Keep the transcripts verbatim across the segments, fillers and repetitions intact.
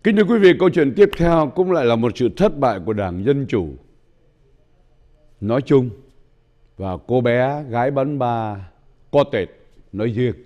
Kính thưa quý vị, câu chuyện tiếp theo cũng lại là một sự thất bại của Đảng Dân Chủ nói chung và cô bé gái bắn ba có tệt nói riêng.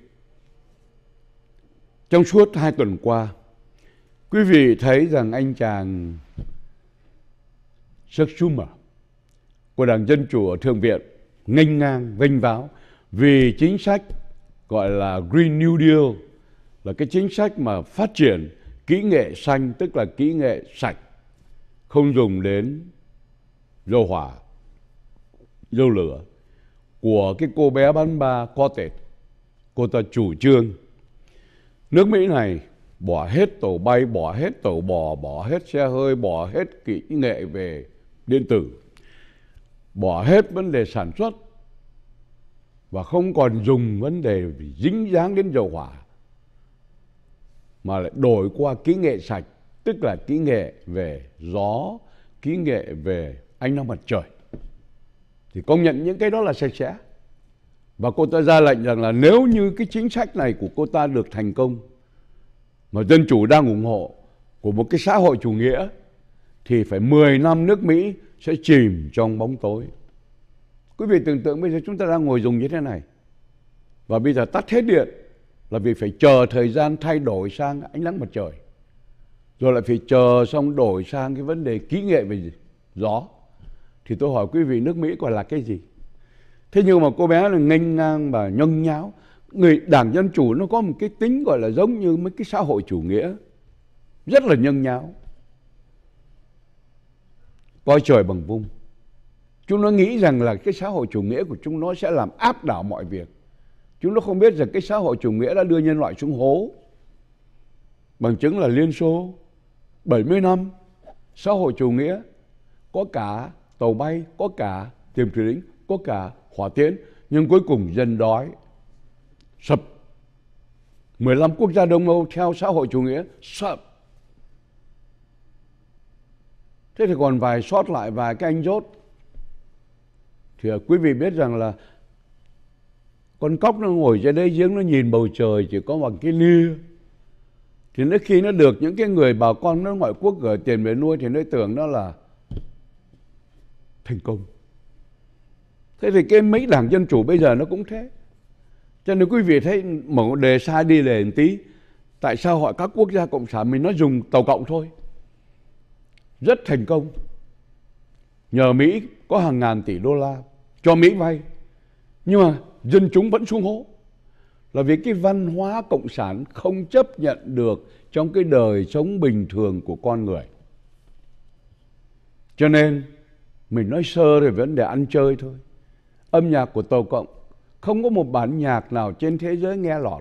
Trong suốt hai tuần qua, quý vị thấy rằng anh chàng Chuck Schumer của Đảng Dân Chủ ở Thượng viện nghênh ngang vênh váo vì chính sách gọi là Green New Deal, là cái chính sách mà phát triển kỹ nghệ xanh, tức là kỹ nghệ sạch, không dùng đến dầu hỏa, dầu lửa, của cái cô bé bắn ba có tệt. Cô ta chủ trương nước Mỹ này bỏ hết tàu bay, bỏ hết tàu bò, bỏ hết xe hơi, bỏ hết kỹ nghệ về điện tử, bỏ hết vấn đề sản xuất và không còn dùng vấn đề dính dáng đến dầu hỏa, mà lại đổi qua kỹ nghệ sạch, tức là kỹ nghệ về gió, kỹ nghệ về ánh nắng mặt trời. Thì công nhận những cái đó là sạch sẽ. Và cô ta ra lệnh rằng là nếu như cái chính sách này của cô ta được thành công, mà Dân Chủ đang ủng hộ, của một cái xã hội chủ nghĩa, thì phải mười năm nước Mỹ sẽ chìm trong bóng tối. Quý vị tưởng tượng bây giờ chúng ta đang ngồi dùng như thế này, và bây giờ tắt hết điện là vì phải chờ thời gian thay đổi sang ánh nắng mặt trời, rồi lại phải chờ xong đổi sang cái vấn đề kỹ nghệ về gió. Thì tôi hỏi quý vị, nước Mỹ còn là cái gì? Thế nhưng mà cô bé là nghênh ngang và nhâng nháo. Người Đảng Dân Chủ nó có một cái tính gọi là giống như mấy cái xã hội chủ nghĩa, rất là nhâng nháo, coi trời bằng vung. Chúng nó nghĩ rằng là cái xã hội chủ nghĩa của chúng nó sẽ làm áp đảo mọi việc. Chúng nó không biết rằng cái xã hội chủ nghĩa đã đưa nhân loại xuống hố. Bằng chứng là Liên Xô bảy mươi năm xã hội chủ nghĩa, có cả tàu bay, có cả tiêm thủy lính, có cả hỏa tiễn, nhưng cuối cùng dân đói sập. mười lăm quốc gia Đông Âu theo xã hội chủ nghĩa sập. Thế thì còn vài sót lại vài cái anh rốt. Thì quý vị biết rằng là con cóc nó ngồi trên đáy giếng, nó nhìn bầu trời chỉ có bằng cái nia. Thì nó khi nó được những cái người bà con nó ngoại quốc gửi tiền về nuôi, thì nó tưởng nó là thành công. Thế thì cái mấy Đảng Dân Chủ bây giờ nó cũng thế. Cho nên quý vị thấy mở đề sai đi lề một tí, tại sao họ các quốc gia cộng sản mình nó dùng tàu cộng thôi, rất thành công, nhờ Mỹ có hàng ngàn tỷ đô la cho Mỹ vay, nhưng mà dân chúng vẫn xuống hố, là vì cái văn hóa cộng sản không chấp nhận được trong cái đời sống bình thường của con người. Cho nên mình nói sơ về vấn đề ăn chơi thôi. Âm nhạc của tàu cộng không có một bản nhạc nào trên thế giới nghe lọt.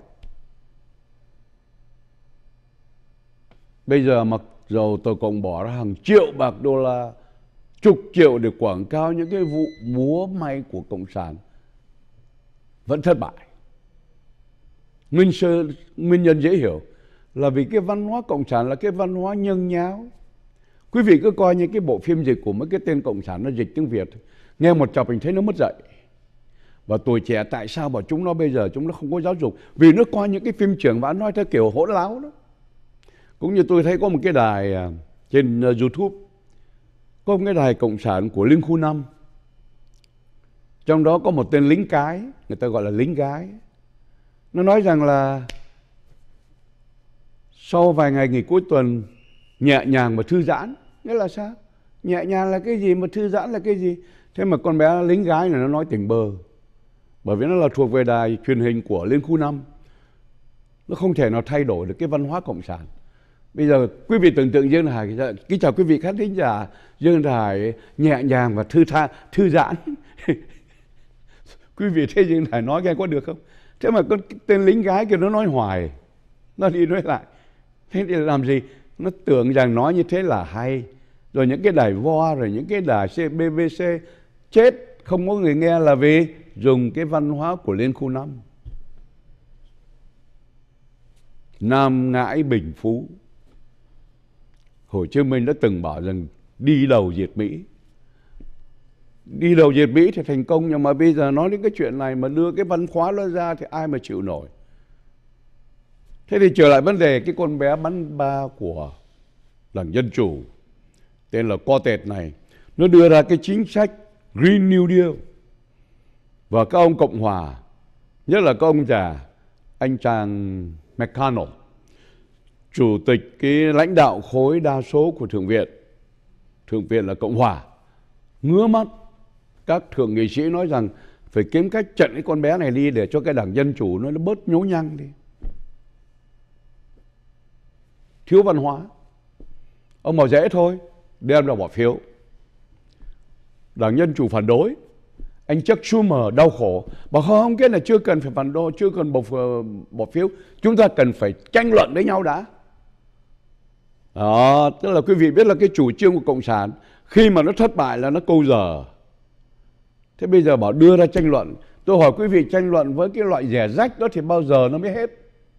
Bây giờ mặc dầu tàu cộng bỏ ra hàng triệu bạc đô la, chục triệu để quảng cáo những cái vụ múa may của cộng sản, vẫn thất bại. Nguyên sơ, nguyên nhân dễ hiểu là vì cái văn hóa cộng sản là cái văn hóa nhâng nháo. Quý vị cứ coi những cái bộ phim dịch của mấy cái tên cộng sản nó dịch tiếng Việt, nghe một chập mình thấy nó mất dạy. Và tuổi trẻ tại sao bảo chúng nó bây giờ chúng nó không có giáo dục? Vì nó coi những cái phim trưởng và nói theo kiểu hỗn láo đó. Cũng như tôi thấy có một cái đài trên YouTube, có một cái đài cộng sản của Liên khu năm. Trong đó có một tên lính cái, người ta gọi là lính gái. Nó nói rằng là sau vài ngày nghỉ cuối tuần nhẹ nhàng và thư giãn. Nghĩa là sao? Nhẹ nhàng là cái gì mà thư giãn là cái gì? Thế mà con bé lính gái này nó nói tỉnh bơ. Bởi vì nó là thuộc về đài truyền hình của Liên khu năm. Nó không thể nào thay đổi được cái văn hóa cộng sản. Bây giờ quý vị tưởng tượng Dương Hải, kính chào quý vị khán thính giả, Dương Hải nhẹ nhàng và thư tha, thư giãn. Quý vị thấy Dương Hải nói nghe có được không? Thế mà con tên lính gái kia nó nói hoài, nó đi nói lại. Thế thì làm gì? Nó tưởng rằng nói như thế là hay. Rồi những cái đài vo, rồi những cái đài bê bê xê chết không có người nghe là vì dùng cái văn hóa của Liên khu năm. Nam Ngãi Bình Phú, Hồ Chí Minh đã từng bảo rằng đi đầu diệt Mỹ. Đi đầu diệt Mỹ thì thành công, nhưng mà bây giờ nói đến cái chuyện này mà đưa cái văn hóa đó ra thì ai mà chịu nổi. Thế thì trở lại vấn đề cái con bé bắn ba của Đảng Dân Chủ tên là Quartet này, nó đưa ra cái chính sách Green New Deal. Và các ông Cộng Hòa, nhất là các ông già, anh chàng McConnell, chủ tịch cái lãnh đạo khối đa số của Thượng viện, Thượng viện là Cộng Hòa, ngứa mắt. Các thượng nghị sĩ nói rằng phải kiếm cách chặn cái con bé này đi để cho cái Đảng Dân Chủ nó, nó bớt nhố nhăng đi. Thiếu văn hóa. Ông bảo dễ thôi, đem ra bỏ phiếu. Đảng Dân Chủ phản đối. Anh Chuck Schumer đau khổ, bảo không, cái này chưa cần phải phản đối, chưa cần bỏ, bỏ phiếu, chúng ta cần phải tranh luận với nhau đã. Đó, tức là quý vị biết là cái chủ trương của Cộng sản khi mà nó thất bại là nó câu giờ. Thế bây giờ bảo đưa ra tranh luận, tôi hỏi quý vị, tranh luận với cái loại rẻ rách đó thì bao giờ nó mới hết?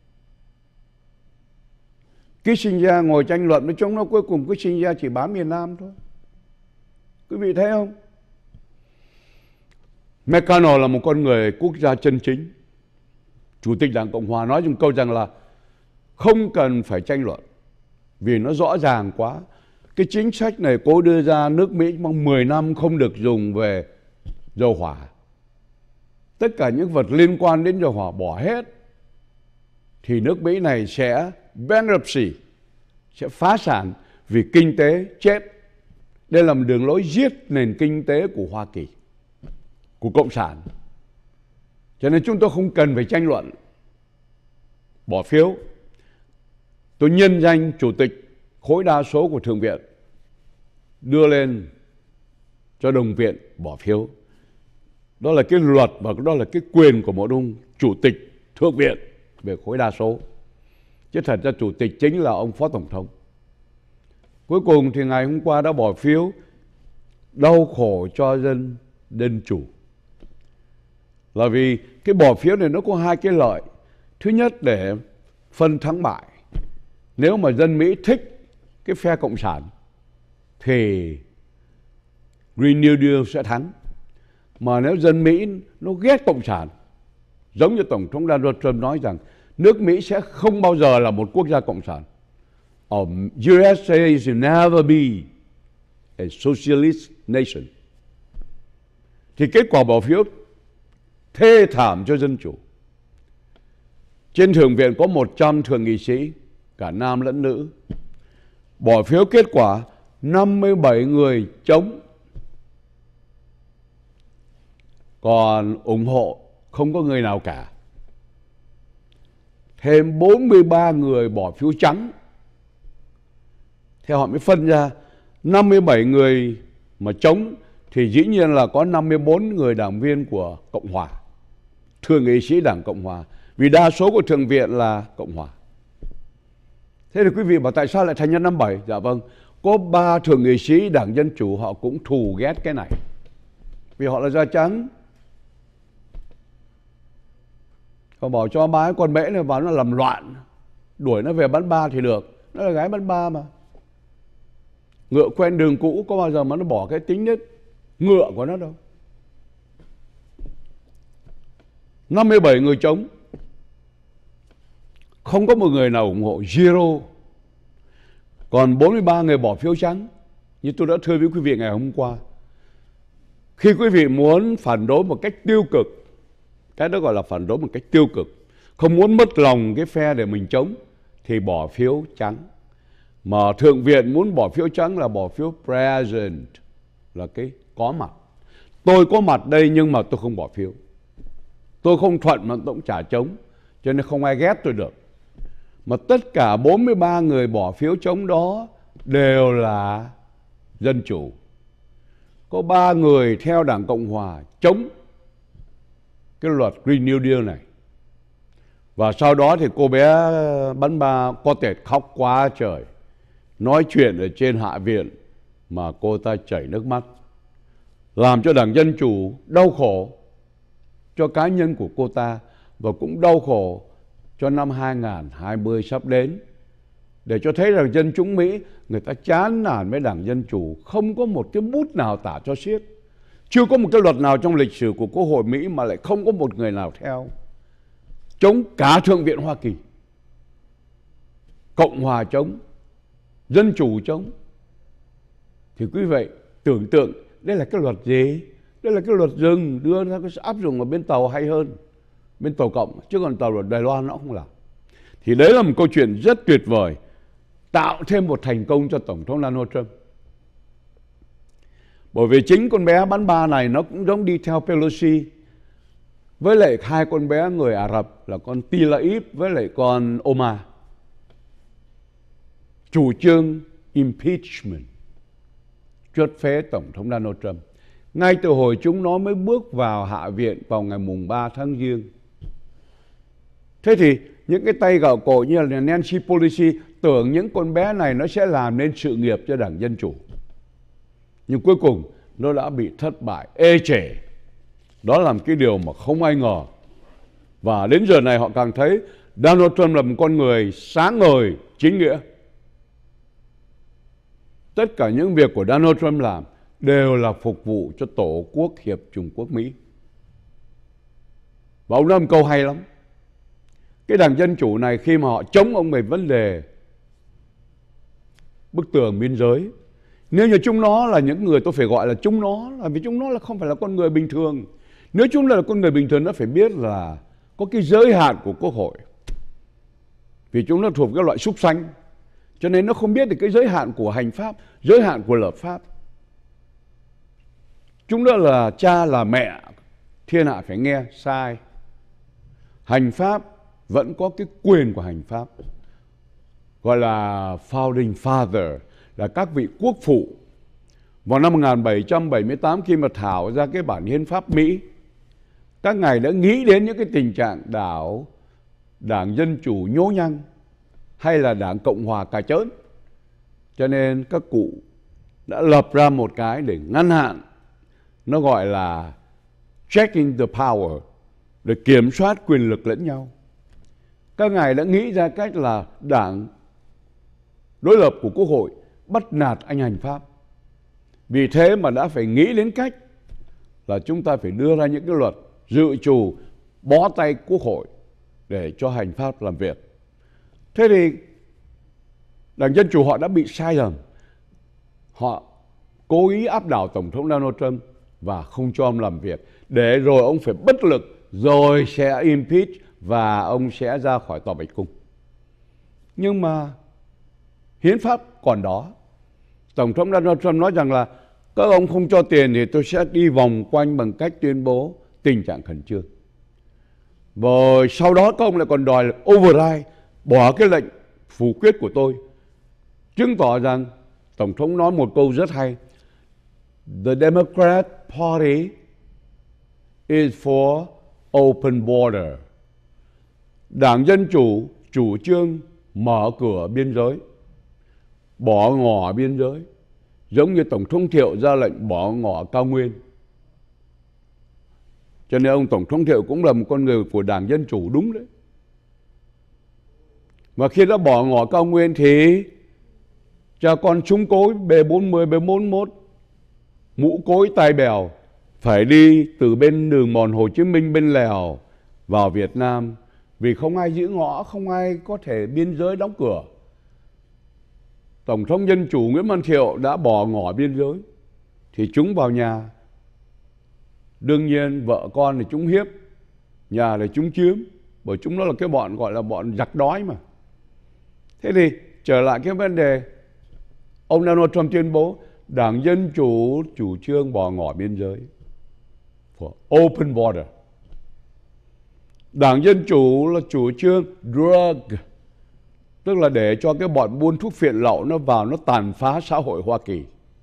Kissinger ngồi tranh luận với chúng nó, cuối cùng Kissinger chỉ bám miền Nam thôi. Quý vị thấy không? McConnell là một con người quốc gia chân chính. Chủ tịch Đảng Cộng Hòa nói một câu rằng là không cần phải tranh luận vì nó rõ ràng quá. Cái chính sách này cố đưa ra nước Mỹ trong mười năm không được dùng về dầu hỏa. Tất cả những vật liên quan đến dầu hỏa bỏ hết thì nước Mỹ này sẽ bankruptcy, sẽ phá sản vì kinh tế chết. Đây là một đường lối giết nền kinh tế của Hoa Kỳ, của Cộng sản. Cho nên chúng tôi không cần phải tranh luận, bỏ phiếu. Tôi nhân danh chủ tịch khối đa số của Thượng viện đưa lên cho Đồng viện bỏ phiếu. Đó là cái luật và đó là cái quyền của một ông chủ tịch Thượng viện về khối đa số. Chứ thật ra chủ tịch chính là ông Phó Tổng thống. Cuối cùng thì ngày hôm qua đã bỏ phiếu, đau khổ cho dân Dân Chủ. Là vì cái bỏ phiếu này nó có hai cái lợi. Thứ nhất, để phân thắng bại. Nếu mà dân Mỹ thích cái phe Cộng sản thì Green New Deal sẽ thắng. Mà nếu dân Mỹ nó ghét Cộng sản, giống như Tổng thống Donald Trump nói rằng nước Mỹ sẽ không bao giờ là một quốc gia Cộng sản. Um, u ét a will never be a socialist nation. Thì kết quả bỏ phiếu thê thảm cho Dân Chủ. Trên Thượng viện có một trăm thượng nghị sĩ, cả nam lẫn nữ. Bỏ phiếu kết quả năm mươi bảy người chống, còn ủng hộ không có người nào cả. Thêm bốn mươi ba người bỏ phiếu trắng. Thế họ mới phân ra năm mươi bảy người mà chống thì dĩ nhiên là có năm mươi bốn người đảng viên của Cộng Hòa, thượng nghị sĩ Đảng Cộng Hòa, vì đa số của Thượng viện là Cộng Hòa. Thế thì quý vị bảo tại sao lại thành nhân năm mươi bảy? Dạ vâng, có ba thượng nghị sĩ Đảng Dân Chủ họ cũng thù ghét cái này, vì họ là da trắng. Họ bảo cho ba cái con mễ này vào nó làm loạn, đuổi nó về bắn ba thì được, nó là gái bắn ba mà. Ngựa quen đường cũ có bao giờ mà nó bỏ cái tính nhất ngựa của nó đâu. năm mươi bảy người chống, không có một người nào ủng hộ, zero. Còn bốn mươi ba người bỏ phiếu trắng. Như tôi đã thưa với quý vị ngày hôm qua, khi quý vị muốn phản đối một cách tiêu cực, cái đó gọi là phản đối một cách tiêu cực, không muốn mất lòng cái phe để mình chống, thì bỏ phiếu trắng. Mà Thượng viện muốn bỏ phiếu trắng là bỏ phiếu present, là cái có mặt. Tôi có mặt đây nhưng mà tôi không bỏ phiếu. Tôi không thuận mà tôi cũng chả chống, cho nên không ai ghét tôi được. Mà tất cả bốn mươi ba người bỏ phiếu chống đó đều là Dân Chủ. Có ba người theo Đảng Cộng Hòa chống cái luật Green New Deal này. Và sau đó thì cô bé bắn ba có thể khóc quá trời, nói chuyện ở trên Hạ viện mà cô ta chảy nước mắt, làm cho Đảng Dân Chủ đau khổ cho cá nhân của cô ta, và cũng đau khổ cho năm hai không hai không sắp đến, để cho thấy rằng dân chúng Mỹ người ta chán nản với Đảng Dân Chủ, không có một cái bút nào tả cho xiết. Chưa có một cái luật nào trong lịch sử của Quốc hội Mỹ mà lại không có một người nào theo. Chống cả Thượng viện Hoa Kỳ, Cộng Hòa chống, dân chủ chống. Thì quý vị tưởng tượng đây là cái luật gì? Đây là cái luật rừng đưa ra cái áp dụng ở bên tàu hay hơn, bên tàu cộng, chứ còn tàu luật Đài Loan nó không làm. Thì đấy là một câu chuyện rất tuyệt vời, tạo thêm một thành công cho Tổng thống Donald Trump. Bởi vì chính con bé bắn ba này nó cũng giống đi theo Pelosi, với lại hai con bé người Ả Rập là con Tlaib với lại con Omar, chủ trương impeachment, truất phế Tổng thống Donald Trump. Ngay từ hồi chúng nó mới bước vào Hạ viện vào ngày mùng ba tháng Giêng. Thế thì những cái tay gạo cội như là Nancy Pelosi tưởng những con bé này nó sẽ làm nên sự nghiệp cho Đảng Dân Chủ. Nhưng cuối cùng nó đã bị thất bại, ê chề. Đó là một cái điều mà không ai ngờ. Và đến giờ này họ càng thấy Donald Trump là một con người sáng ngời, chính nghĩa. Tất cả những việc của Donald Trump làm đều là phục vụ cho Tổ quốc Hiệp Chủng Quốc Mỹ. Và ông nói một câu hay lắm. Cái Đảng Dân Chủ này khi mà họ chống ông về vấn đề bức tường biên giới, nếu như chúng nó là những người, tôi phải gọi là chúng nó, là vì chúng nó là không phải là con người bình thường. Nếu chúng là con người bình thường, nó phải biết là có cái giới hạn của Quốc hội. Vì chúng nó thuộc cái loại súc sanh, cho nên nó không biết được cái giới hạn của hành pháp, giới hạn của lập pháp. Chúng nó là cha là mẹ, thiên hạ phải nghe, sai. Hành pháp vẫn có cái quyền của hành pháp, gọi là Founding Father, là các vị quốc phụ. Vào năm một nghìn bảy trăm bảy mươi tám khi mà thảo ra cái bản hiến pháp Mỹ, các ngài đã nghĩ đến những cái tình trạng đảo Đảng Dân Chủ nhố nhăng hay là Đảng Cộng Hòa cà chớn. Cho nên các cụ đã lập ra một cái để ngăn hạn, nó gọi là checking the power, để kiểm soát quyền lực lẫn nhau. Các ngài đã nghĩ ra cách là đảng đối lập của Quốc hội bắt nạt anh hành pháp. Vì thế mà đã phải nghĩ đến cách là chúng ta phải đưa ra những cái luật dự trù bó tay Quốc hội để cho hành pháp làm việc. Thế thì Đảng Dân Chủ họ đã bị sai lầm. Họ cố ý áp đảo Tổng thống Donald Trump và không cho ông làm việc, để rồi ông phải bất lực, rồi sẽ impeach và ông sẽ ra khỏi Tòa Bạch Cung. Nhưng mà hiến pháp còn đó. Tổng thống Donald Trump nói rằng là các ông không cho tiền thì tôi sẽ đi vòng quanh bằng cách tuyên bố tình trạng khẩn trương. Rồi sau đó các ông lại còn đòi là override, bỏ cái lệnh phủ quyết của tôi, chứng tỏ rằng Tổng thống nói một câu rất hay: The Democrat Party is for open border. Đảng Dân Chủ chủ trương mở cửa biên giới, bỏ ngỏ biên giới, giống như Tổng thống Thiệu ra lệnh bỏ ngỏ cao nguyên. Cho nên ông Tổng thống Thiệu cũng là một con người của Đảng Dân Chủ đúng đấy. Và khi đã bỏ ngỏ cao nguyên thì cha con súng cối B bốn mươi, B bốn mươi mốt, mũ cối tai bèo phải đi từ bên đường mòn Hồ Chí Minh bên Lào vào Việt Nam, vì không ai giữ ngõ, không ai có thể biên giới đóng cửa. Tổng thống Dân Chủ Nguyễn Văn Thiệu đã bỏ ngỏ biên giới thì chúng vào nhà. Đương nhiên vợ con thì chúng hiếp, nhà thì chúng chiếm, bởi chúng nó là cái bọn gọi là bọn giặc đói mà. Thế thì trở lại cái vấn đề, ông Donald Trump tuyên bố Đảng Dân Chủ chủ trương bỏ ngỏ biên giới, for open border. Đảng Dân Chủ là chủ trương drug, tức là để cho cái bọn buôn thuốc phiện lậu nó vào, nó tàn phá xã hội Hoa Kỳ.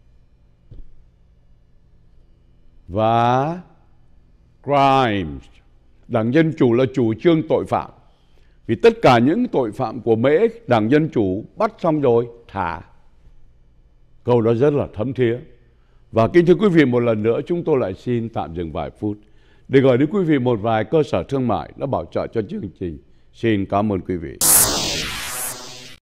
Và crimes, Đảng Dân Chủ là chủ trương tội phạm. Vì tất cả những tội phạm của Mỹ, Đảng Dân Chủ bắt xong rồi thả. Câu đó rất là thấm thía. Và kính thưa quý vị, một lần nữa chúng tôi lại xin tạm dừng vài phút để gửi đến quý vị một vài cơ sở thương mại đã bảo trợ cho chương trình. Xin cảm ơn quý vị.